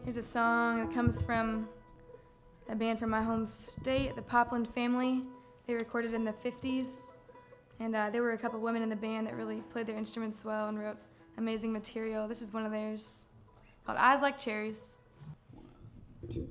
Here's a song that comes from a band from my home state, the Poplin family. They recorded in the 50s, and there were a couple women in the band that really played their instruments well and wrote amazing material. This is one of theirs, called Eyes Like Cherries. 1, 2.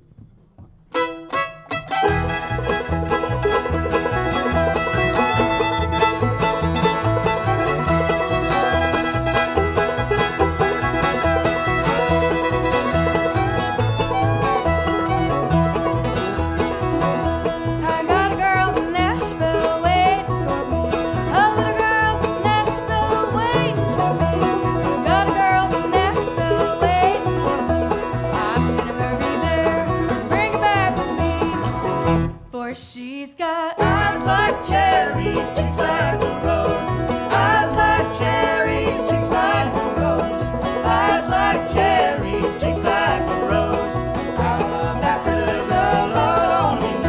She's got eyes like cherries, cheeks like a rose. Eyes like cherries, cheeks like a rose. Eyes like cherries, cheeks like a rose. I love that pretty girl, Lord only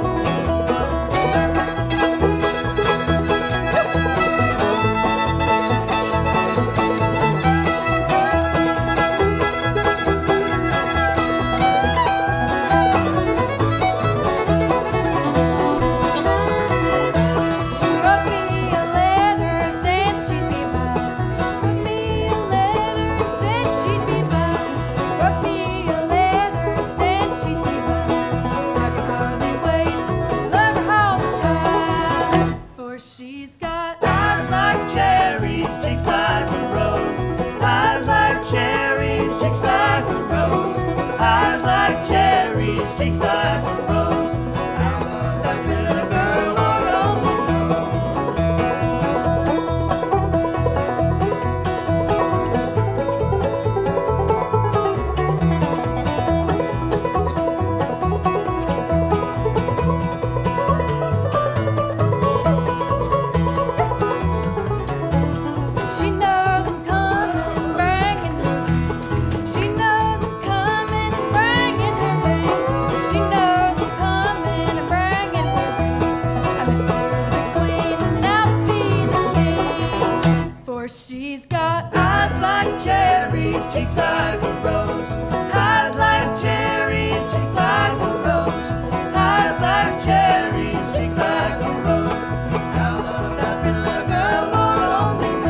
she's got eyes like cherries, cheeks like a rose. Eyes like cherries, cheeks like a rose. Eyes like cherries, cheeks like a rose. I love that pretty little girl, Lord only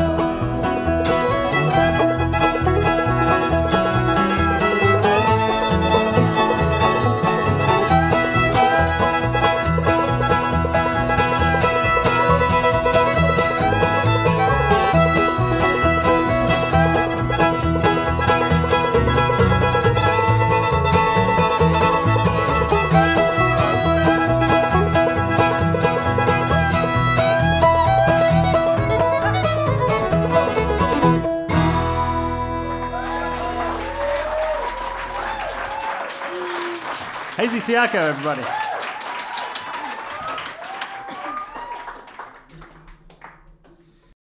Hasee Ciaccio, everybody.